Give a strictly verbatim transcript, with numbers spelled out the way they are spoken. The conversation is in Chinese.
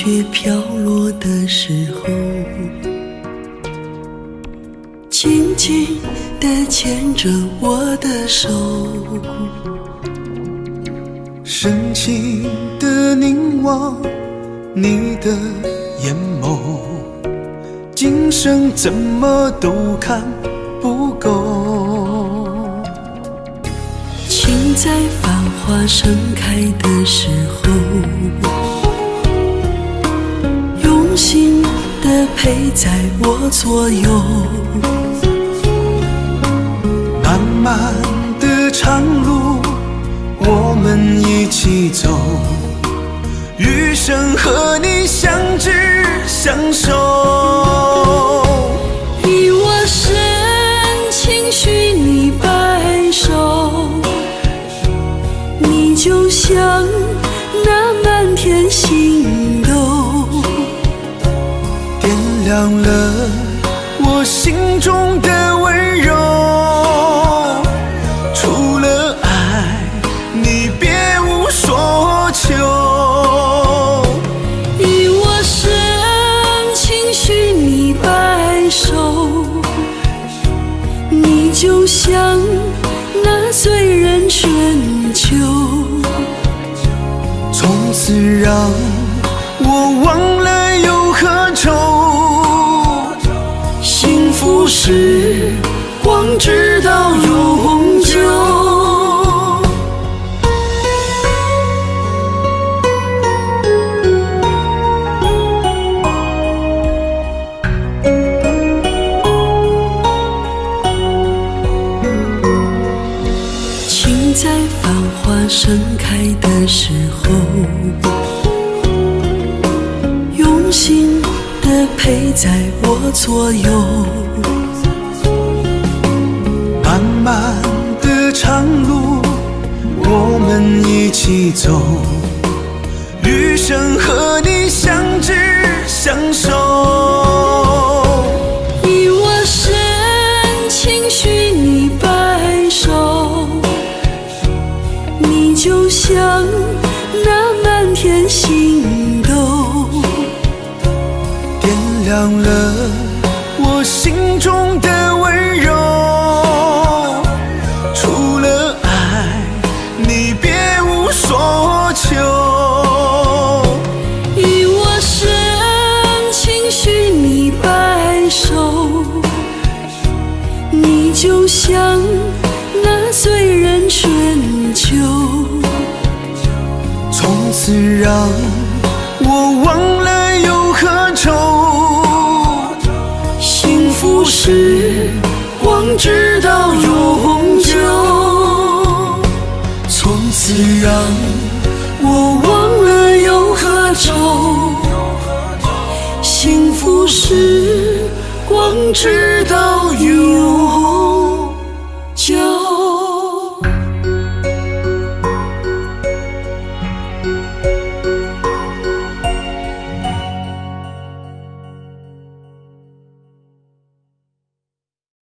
雪飘落的时候，紧紧地牵着我的手， 深情地凝望你的眼眸，今生怎么都看不够。 请在繁花盛开的时候，用心地陪在我左右。 漫漫的长路我们一起走，余生和你相知相守。 以我深情许你白首，你就像那满天星斗， 点亮了我心中的温柔。除了爱你别无所求， 以我深情许你白首，你就像那醉人春秋， 从此让我忘了忧和愁。幸福时光直到永久。 请在繁花盛开的时候，用心地陪在我左右。 漫漫的长路我们一起走，余生和你相知相守。 以我深情许你白首，你就像那满天星斗， 点亮了我心中的温柔。除了爱你别无所求， 以我深情许你白首，你就像那醉人春秋， 从此让我忘了忧和愁。幸福时光直到永久，从此让我忘了忧和愁。幸福时光直到永久。